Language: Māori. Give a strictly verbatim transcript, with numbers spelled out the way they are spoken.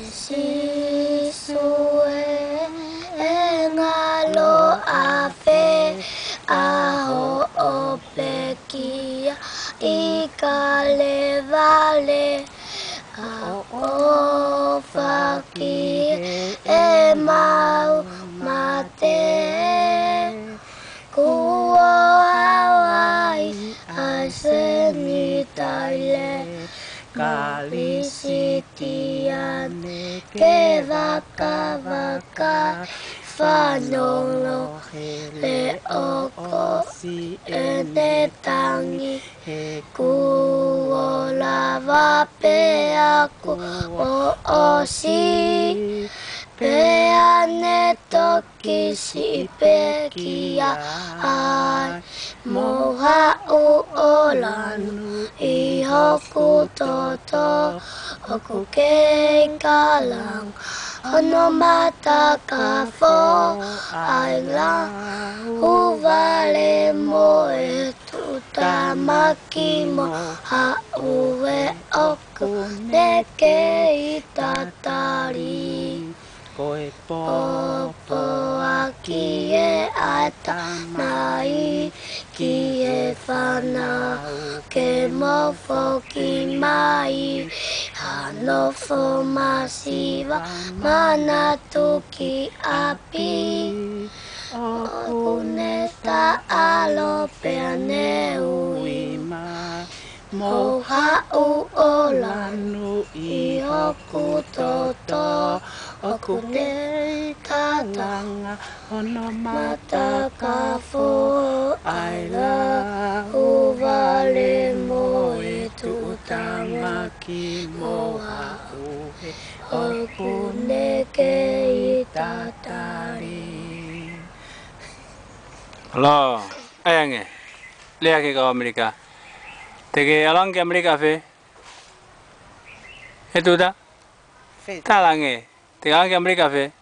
Sisue engalo afe aho opekia ikale vale o faki e mau mate kuo Hawaii aseni taile Kalisitiane ke vaka vaka fanolo le oko si ene tangi kuo lava pe aku o osi pe ane toki si pe kia ai moha u olanu i hoku toto hoku ke kalang ono mata ka fo ai la u vale mo e tutamaki mo ha u e oku ne ke itatari Koe popo aki e atamai ki e whanau ke mofo ki mai hanofo masiwa manatu ki api oku ne ta alo pea ne uima moha u olanu i hoku toto Oku ne tatanga ono mata ka fo ai la u vale mo e tutanga ki moha u he oku ne ke itatari. Hello, ayange, lihat ke Amerika. Tege alang ke Amerika fe? Itu dah? Talange. Tega ke Amerika fe?